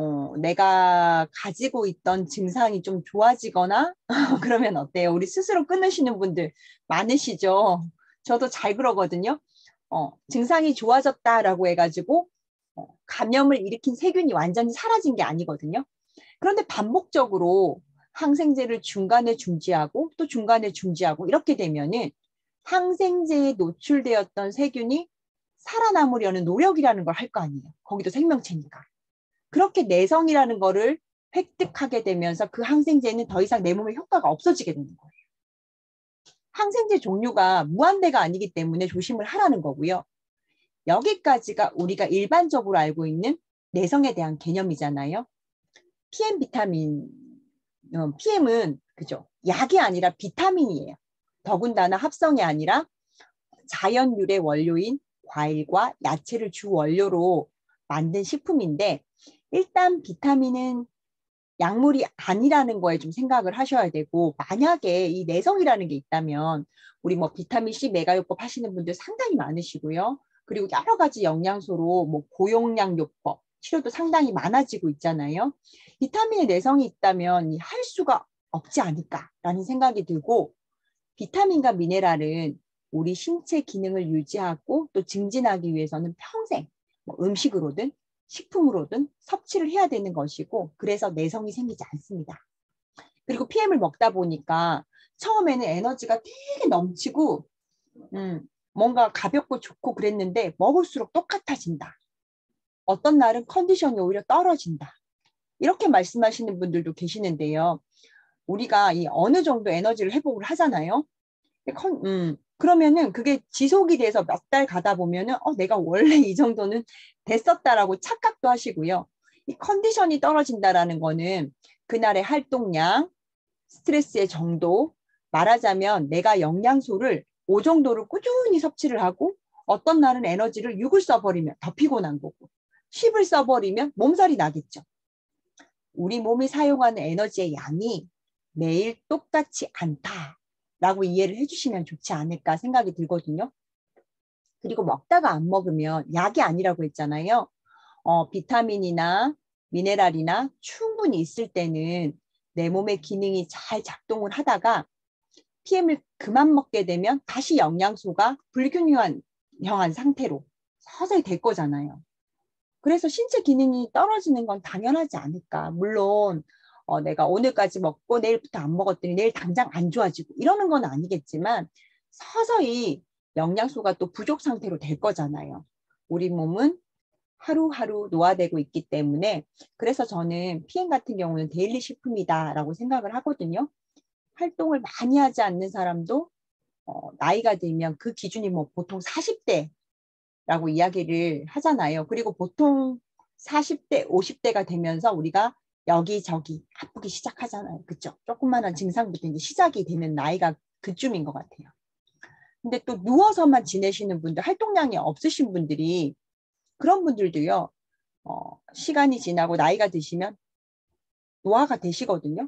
내가 가지고 있던 증상이 좀 좋아지거나 그러면 어때요? 우리 스스로 끊으시는 분들 많으시죠? 저도 잘 그러거든요. 증상이 좋아졌다라고 해가지고 감염을 일으킨 세균이 완전히 사라진 게 아니거든요. 그런데 반복적으로 항생제를 중간에 중지하고 또 중간에 중지하고 이렇게 되면은 항생제에 노출되었던 세균이 살아남으려는 노력이라는 걸 할 거 아니에요. 거기도 생명체니까. 그렇게 내성이라는 거를 획득하게 되면서 그 항생제는 더 이상 내 몸에 효과가 없어지게 되는 거예요. 항생제 종류가 무한대가 아니기 때문에 조심을 하라는 거고요. 여기까지가 우리가 일반적으로 알고 있는 내성에 대한 개념이잖아요. PM 비타민, PM은 그죠? 약이 아니라 비타민이에요. 더군다나 합성이 아니라 자연유래 원료인 과일과 야채를 주 원료로 만든 식품인데 일단 비타민은 약물이 아니라는 거에 좀 생각을 하셔야 되고 만약에 이 내성이라는 게 있다면 우리 뭐 비타민C 메가요법 하시는 분들 상당히 많으시고요. 그리고 여러 가지 영양소로 뭐 고용량요법 치료도 상당히 많아지고 있잖아요. 비타민의 내성이 있다면 할 수가 없지 않을까라는 생각이 들고 비타민과 미네랄은 우리 신체 기능을 유지하고 또 증진하기 위해서는 평생 뭐 음식으로든 식품으로든 섭취를 해야 되는 것이고 그래서 내성이 생기지 않습니다. 그리고 PM을 먹다 보니까 처음에는 에너지가 되게 넘치고 뭔가 가볍고 좋고 그랬는데 먹을수록 똑같아진다. 어떤 날은 컨디션이 오히려 떨어진다. 이렇게 말씀하시는 분들도 계시는데요. 우리가 이 어느 정도 에너지를 회복을 하잖아요. 그러면은 그게 지속이 돼서 몇 달 가다 보면은 내가 원래 이 정도는 됐었다라고 착각도 하시고요. 이 컨디션이 떨어진다라는 거는 그날의 활동량, 스트레스의 정도, 말하자면 내가 영양소를 5 정도를 꾸준히 섭취를 하고 어떤 날은 에너지를 6을 써버리면 더 피곤한 거고 10을 써버리면 몸살이 나겠죠. 우리 몸이 사용하는 에너지의 양이 매일 똑같지 않다라고 이해를 해주시면 좋지 않을까 생각이 들거든요. 그리고 먹다가 안 먹으면 약이 아니라고 했잖아요. 비타민이나 미네랄이나 충분히 있을 때는 내 몸의 기능이 잘 작동을 하다가 PM을 그만 먹게 되면 다시 영양소가 불균형한 상태로 서서히 될 거잖아요. 그래서 신체 기능이 떨어지는 건 당연하지 않을까. 물론 내가 오늘까지 먹고 내일부터 안 먹었더니 내일 당장 안 좋아지고 이러는 건 아니겠지만 서서히 영양소가 또 부족 상태로 될 거잖아요. 우리 몸은 하루하루 노화되고 있기 때문에 그래서 저는 PM 같은 경우는 데일리 식품이다라고 생각을 하거든요. 활동을 많이 하지 않는 사람도 나이가 들면 그 기준이 뭐 보통 40대라고 이야기를 하잖아요. 그리고 보통 40대, 50대가 되면서 우리가 여기저기 아프기 시작하잖아요. 그쵸? 조그만한 증상부터 이제 시작이 되는 나이가 그쯤인 것 같아요. 근데 또 누워서만 지내시는 분들, 활동량이 없으신 분들이 그런 분들도요. 시간이 지나고 나이가 드시면 노화가 되시거든요.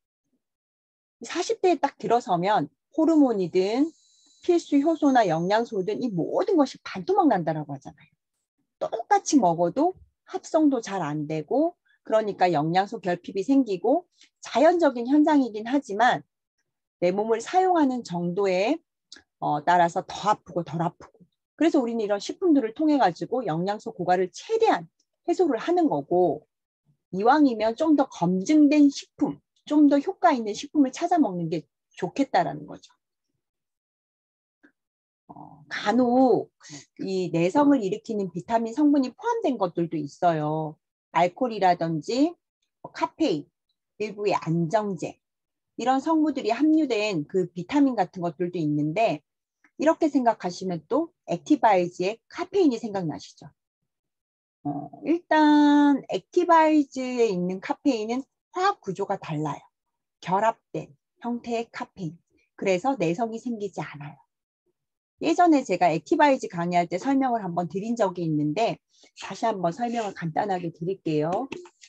40대에 딱 들어서면 호르몬이든 필수 효소나 영양소든 이 모든 것이 반토막 난다라고 하잖아요. 똑같이 먹어도 합성도 잘 안 되고 그러니까 영양소 결핍이 생기고 자연적인 현상이긴 하지만 내 몸을 사용하는 정도에 따라서 더 아프고 덜 아프고 그래서 우리는 이런 식품들을 통해 가지고 영양소 고갈을 최대한 해소를 하는 거고 이왕이면 좀 더 검증된 식품, 좀 더 효과 있는 식품을 찾아 먹는 게 좋겠다라는 거죠. 간혹 이 내성을 일으키는 비타민 성분이 포함된 것들도 있어요. 알코올이라든지 카페인, 일부의 안정제 이런 성분들이 함유된 그 비타민 같은 것들도 있는데 이렇게 생각하시면 또 액티바이즈의 카페인이 생각나시죠? 일단 액티바이즈에 있는 카페인은 화학 구조가 달라요. 결합된 형태의 카페인. 그래서 내성이 생기지 않아요. 예전에 제가 액티바이즈 강의할 때 설명을 한번 드린 적이 있는데 다시 한번 설명을 간단하게 드릴게요.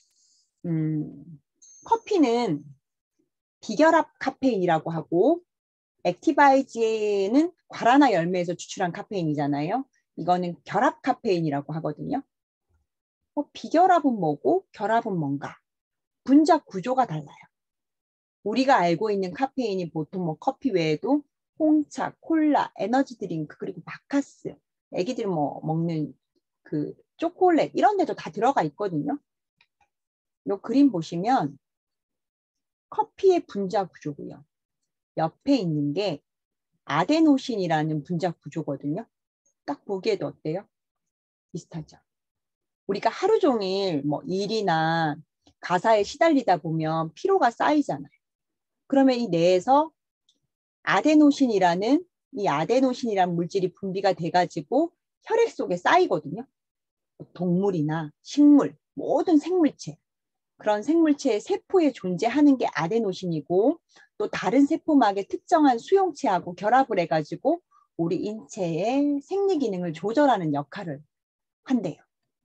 커피는 비결합 카페인이라고 하고 액티바이즈는 과라나 열매에서 추출한 카페인이잖아요. 이거는 결합 카페인이라고 하거든요. 비결합은 뭐고 결합은 뭔가? 분자 구조가 달라요. 우리가 알고 있는 카페인이 보통 뭐 커피 외에도 홍차, 콜라, 에너지 드링크, 그리고 바카스, 애기들 뭐 먹는 그 초콜릿 이런 데도 다 들어가 있거든요. 이 그림 보시면 커피의 분자 구조고요. 옆에 있는 게 아데노신이라는 분자 구조거든요. 딱 보기에도 어때요? 비슷하죠? 우리가 하루 종일 뭐 일이나 가사에 시달리다 보면 피로가 쌓이잖아요. 그러면 이 뇌에서 아데노신이라는 물질이 분비가 돼가지고 혈액 속에 쌓이거든요. 동물이나 식물, 모든 생물체. 그런 생물체의 세포에 존재하는 게 아데노신이고 또 다른 세포막의 특정한 수용체하고 결합을 해가지고 우리 인체의 생리 기능을 조절하는 역할을 한대요.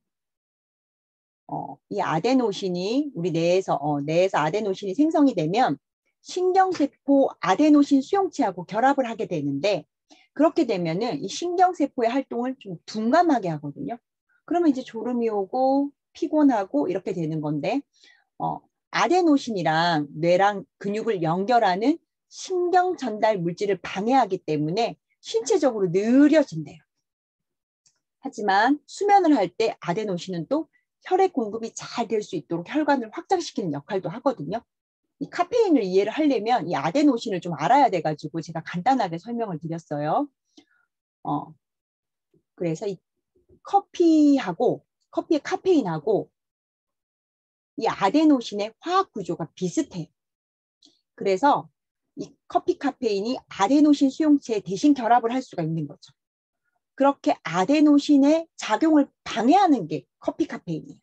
이 아데노신이 우리 뇌에서 아데노신이 생성이 되면 신경세포 아데노신 수용체하고 결합을 하게 되는데 그렇게 되면은 이 신경세포의 활동을 좀 둔감하게 하거든요. 그러면 이제 졸음이 오고 피곤하고 이렇게 되는 건데 아데노신이랑 뇌랑 근육을 연결하는 신경 전달 물질을 방해하기 때문에 신체적으로 느려진대요. 하지만 수면을 할 때 아데노신은 또 혈액 공급이 잘 될 수 있도록 혈관을 확장시키는 역할도 하거든요. 이 카페인을 이해를 하려면 이 아데노신을 좀 알아야 돼가지고 제가 간단하게 설명을 드렸어요. 그래서 이 커피의 카페인하고 이 아데노신의 화학 구조가 비슷해요. 그래서 이 커피 카페인이 아데노신 수용체에 대신 결합을 할 수가 있는 거죠. 그렇게 아데노신의 작용을 방해하는 게 커피 카페인이에요.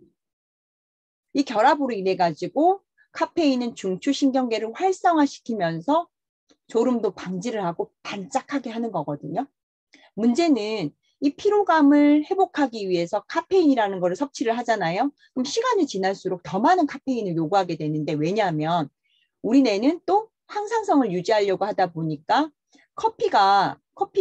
이 결합으로 인해 가지고 카페인은 중추신경계를 활성화시키면서 졸음도 방지를 하고 반짝하게 하는 거거든요. 문제는 이 피로감을 회복하기 위해서 카페인이라는 거를 섭취를 하잖아요. 그럼 시간이 지날수록 더 많은 카페인을 요구하게 되는데 왜냐하면 우리 뇌는 또 항상성을 유지하려고 하다 보니까 커피가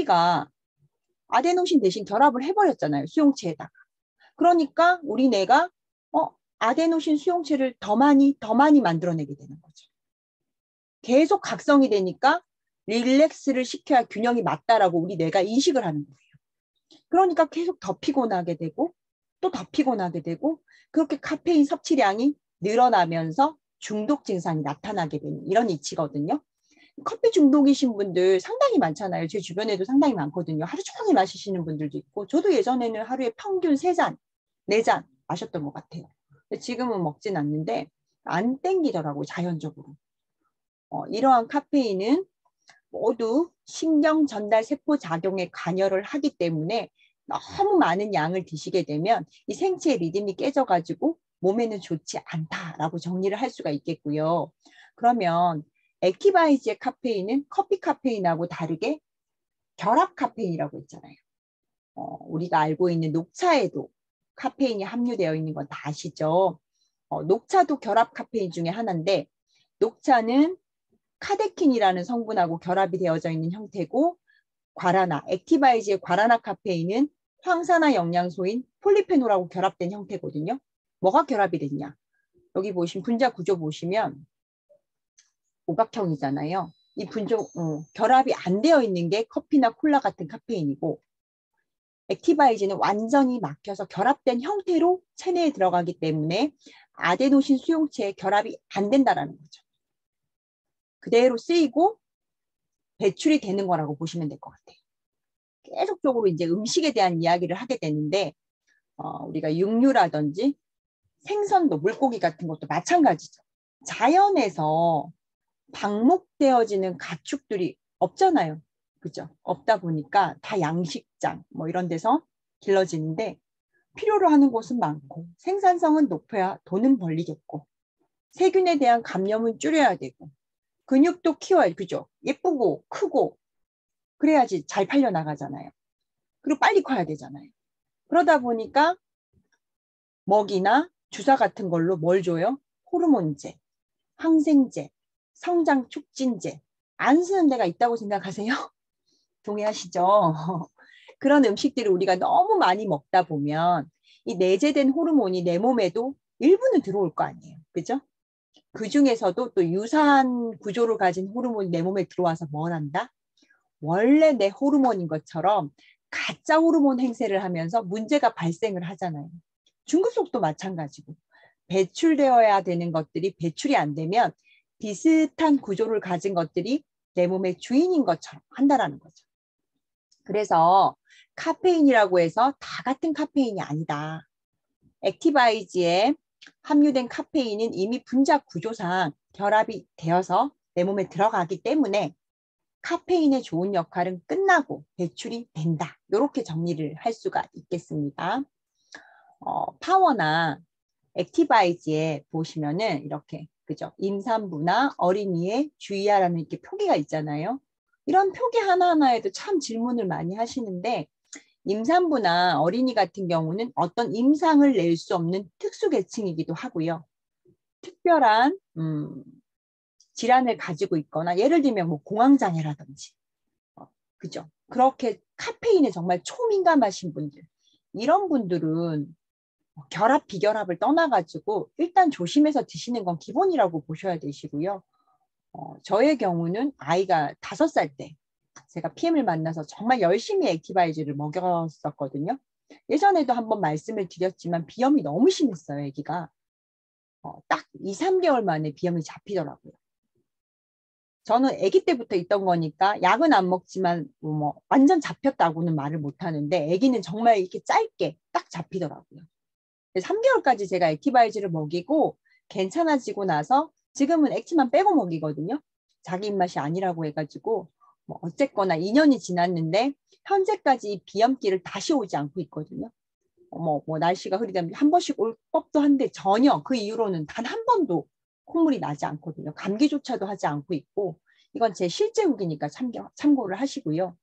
아데노신 대신 결합을 해버렸잖아요. 수용체에다가. 그러니까 우리 뇌가 아데노신 수용체를 더 많이 만들어내게 되는 거죠. 계속 각성이 되니까 릴렉스를 시켜야 균형이 맞다라고 우리 뇌가 인식을 하는 거예요. 그러니까 계속 더 피곤하게 되고 또 더 피곤하게 되고 그렇게 카페인 섭취량이 늘어나면서 중독 증상이 나타나게 되는 이런 이치거든요. 커피 중독이신 분들 상당히 많잖아요. 제 주변에도 상당히 많거든요. 하루 종일 마시시는 분들도 있고 저도 예전에는 하루에 평균 3잔, 4잔 마셨던 것 같아요. 지금은 먹진 않는데 안 땡기더라고요. 자연적으로. 이러한 카페인은 모두 신경 전달 세포 작용에 관여를 하기 때문에 너무 많은 양을 드시게 되면 이 생체의 리듬이 깨져가지고 몸에는 좋지 않다라고 정리를 할 수가 있겠고요. 그러면 액티바이즈의 카페인은 커피 카페인하고 다르게 결합 카페인이라고 있잖아요. 우리가 알고 있는 녹차에도 카페인이 함유되어 있는 건 다 아시죠? 녹차도 결합 카페인 중에 하나인데 녹차는 카데킨이라는 성분하고 결합이 되어져 있는 형태고 과라나, 액티바이즈의 과라나 카페인은 황산화 영양소인 폴리페놀하고 결합된 형태거든요. 뭐가 결합이 됐냐? 여기 보시면 분자 구조 보시면 오각형이잖아요. 이 결합이 안 되어 있는 게 커피나 콜라 같은 카페인이고 액티바이즈는 완전히 막혀서 결합된 형태로 체내에 들어가기 때문에 아데노신 수용체에 결합이 안 된다는 거죠. 그대로 쓰이고 배출이 되는 거라고 보시면 될 것 같아요. 계속적으로 이제 음식에 대한 이야기를 하게 되는데 우리가 육류라든지 생선도 물고기 같은 것도 마찬가지죠. 자연에서 방목되어지는 가축들이 없잖아요. 그죠? 없다 보니까 다 양식장 뭐 이런 데서 길러지는데 필요로 하는 곳은 많고 생산성은 높여야 돈은 벌리겠고 세균에 대한 감염은 줄여야 되고 근육도 키워야 그죠? 예쁘고 크고 그래야지 잘 팔려 나가잖아요. 그리고 빨리 커야 되잖아요. 그러다 보니까 먹이나 주사 같은 걸로 뭘 줘요? 호르몬제, 항생제, 성장 촉진제. 안 쓰는 데가 있다고 생각하세요? 동의하시죠? 그런 음식들을 우리가 너무 많이 먹다 보면 이 내재된 호르몬이 내 몸에도 일부는 들어올 거 아니에요. 그죠? 그 중에서도 또 유사한 구조를 가진 호르몬이 내 몸에 들어와서 뭘 한다? 원래 내 호르몬인 것처럼 가짜 호르몬 행세를 하면서 문제가 발생을 하잖아요. 중급속도 마찬가지고 배출되어야 되는 것들이 배출이 안 되면 비슷한 구조를 가진 것들이 내 몸의 주인인 것처럼 한다라는 거죠. 그래서 카페인이라고 해서 다 같은 카페인이 아니다. 액티바이즈에 함유된 카페인은 이미 분자 구조상 결합이 되어서 내 몸에 들어가기 때문에 카페인의 좋은 역할은 끝나고 배출이 된다. 이렇게 정리를 할 수가 있겠습니다. 파워나 액티바이즈에 보시면은 이렇게 그죠? 임산부나 어린이에 주의하라는 이렇게 표기가 있잖아요. 이런 표기 하나하나에도 참 질문을 많이 하시는데 임산부나 어린이 같은 경우는 어떤 임상을 낼 수 없는 특수계층이기도 하고요. 특별한 질환을 가지고 있거나 예를 들면 뭐 공황장애라든지 그죠? 그렇게 카페인에 정말 초민감하신 분들 이런 분들은 결합 비결합을 떠나가지고 일단 조심해서 드시는 건 기본이라고 보셔야 되시고요. 저의 경우는 아이가 5살 때 제가 PM을 만나서 정말 열심히 액티바이즈를 먹였었거든요. 예전에도 한번 말씀을 드렸지만 비염이 너무 심했어요, 아기가. 딱 2, 3개월 만에 비염이 잡히더라고요. 저는 아기 때부터 있던 거니까 약은 안 먹지만 뭐 완전 잡혔다고는 말을 못 하는데 아기는 정말 이렇게 짧게 딱 잡히더라고요. 3개월까지 제가 액티바이즈를 먹이고 괜찮아지고 나서 지금은 액티만 빼고 먹이거든요. 자기 입맛이 아니라고 해가지고 뭐 어쨌거나 2년이 지났는데 현재까지 비염기를 다시 오지 않고 있거든요. 뭐 날씨가 흐리다면 한 번씩 올 법도 한데 전혀 그 이후로는 단 한 번도 콧물이 나지 않거든요. 감기조차도 하지 않고 있고 이건 제 실제 후기니까 참고를 하시고요.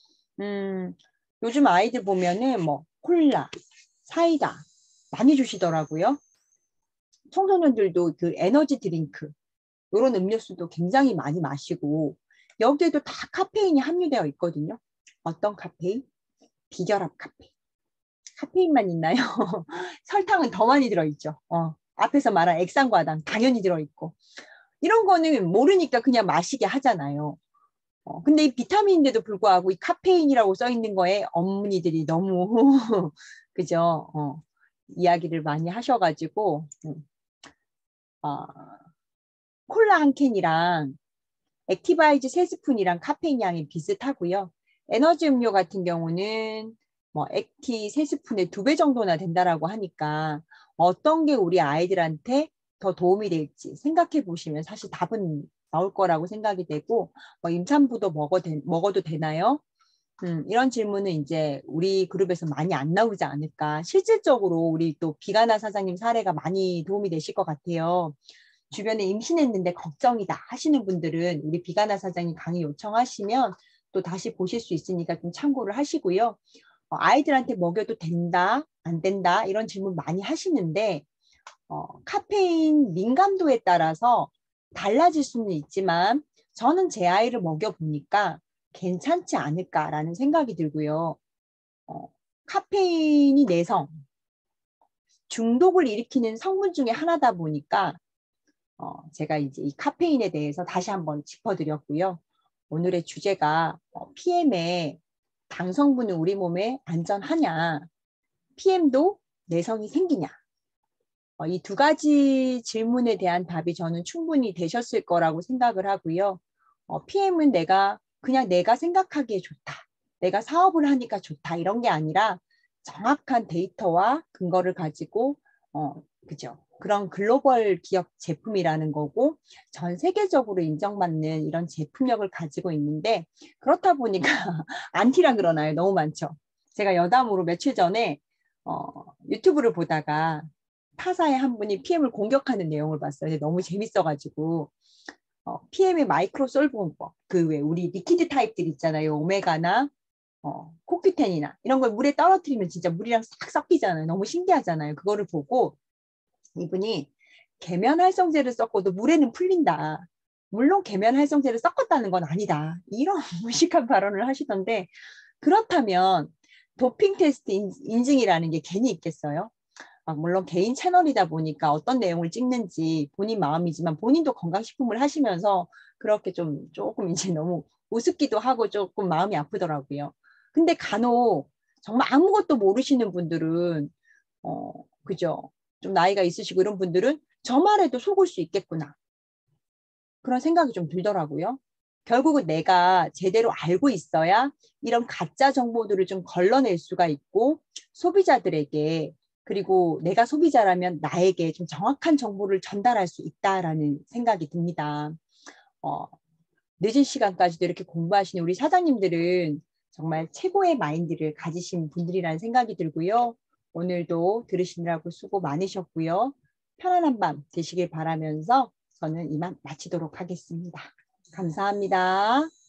요즘 아이들 보면은 뭐 콜라, 사이다 많이 주시더라고요. 청소년들도 그 에너지 드링크 이런 음료수도 굉장히 많이 마시고 여기에도 다 카페인이 함유되어 있거든요. 어떤 카페인? 비결합 카페인. 카페인만 있나요? 설탕은 더 많이 들어있죠. 앞에서 말한 액상과당 당연히 들어있고 이런 거는 모르니까 그냥 마시게 하잖아요. 근데 이 비타민인데도 불구하고 이 카페인이라고 써 있는 거에 어머니들이 너무 그죠? 이야기를 많이 하셔가지고 콜라 한 캔이랑 액티바이즈 3스푼이랑 카페인 양이 비슷하고요. 에너지 음료 같은 경우는 뭐 액티 3스푼의 2배 정도나 된다라고 하니까 어떤 게 우리 아이들한테 더 도움이 될지 생각해 보시면 사실 답은 나올 거라고 생각이 되고 뭐 임산부도 먹어도 되나요? 이런 질문은 이제 우리 그룹에서 많이 안 나오지 않을까. 실질적으로 우리 또 비가나 사장님 사례가 많이 도움이 되실 것 같아요. 주변에 임신했는데 걱정이다 하시는 분들은 우리 비가나 사장님 강의 요청하시면 또 다시 보실 수 있으니까 좀 참고를 하시고요. 아이들한테 먹여도 된다, 안 된다 이런 질문 많이 하시는데 카페인 민감도에 따라서 달라질 수는 있지만 저는 제 아이를 먹여보니까 괜찮지 않을까라는 생각이 들고요. 카페인이 내성, 중독을 일으키는 성분 중에 하나다 보니까 제가 이제 이 카페인에 대해서 다시 한번 짚어드렸고요. 오늘의 주제가 PM에 당 성분은 우리 몸에 안전하냐, PM도 내성이 생기냐. 이 2가지 질문에 대한 답이 저는 충분히 되셨을 거라고 생각을 하고요. PM은 그냥 내가 생각하기에 좋다. 내가 사업을 하니까 좋다. 이런 게 아니라 정확한 데이터와 근거를 가지고 그죠? 그런 글로벌 기업 제품이라는 거고 전 세계적으로 인정받는 이런 제품력을 가지고 있는데 그렇다 보니까 안티라 그러나요? 너무 많죠. 제가 여담으로 며칠 전에 유튜브를 보다가 타사의 한 분이 PM을 공격하는 내용을 봤어요. 너무 재밌어가지고 PM의 마이크로 솔브법 그 왜 우리 리퀴드 타입들 있잖아요. 오메가나 코큐텐이나 이런 걸 물에 떨어뜨리면 진짜 물이랑 싹 섞이잖아요. 너무 신기하잖아요. 그거를 보고 이분이 계면활성제를 섞어도 물에는 풀린다. 물론 계면활성제를 섞었다는 건 아니다. 이런 무식한 발언을 하시던데 그렇다면 도핑 테스트 인증이라는 게 괜히 있겠어요? 물론 개인 채널이다 보니까 어떤 내용을 찍는지 본인 마음이지만 본인도 건강식품을 하시면서 그렇게 좀 조금 이제 너무 우습기도 하고 조금 마음이 아프더라고요. 근데 간혹 정말 아무것도 모르시는 분들은 그죠? 좀 나이가 있으시고 이런 분들은 저 말에도 속을 수 있겠구나. 그런 생각이 좀 들더라고요. 결국은 내가 제대로 알고 있어야 이런 가짜 정보들을 좀 걸러낼 수가 있고 소비자들에게 그리고 내가 소비자라면 나에게 좀 정확한 정보를 전달할 수 있다라는 생각이 듭니다. 어, 늦은 시간까지도 이렇게 공부하시는 우리 사장님들은 정말 최고의 마인드를 가지신 분들이라는 생각이 들고요. 오늘도 들으시느라고 수고 많으셨고요. 편안한 밤 되시길 바라면서 저는 이만 마치도록 하겠습니다. 감사합니다.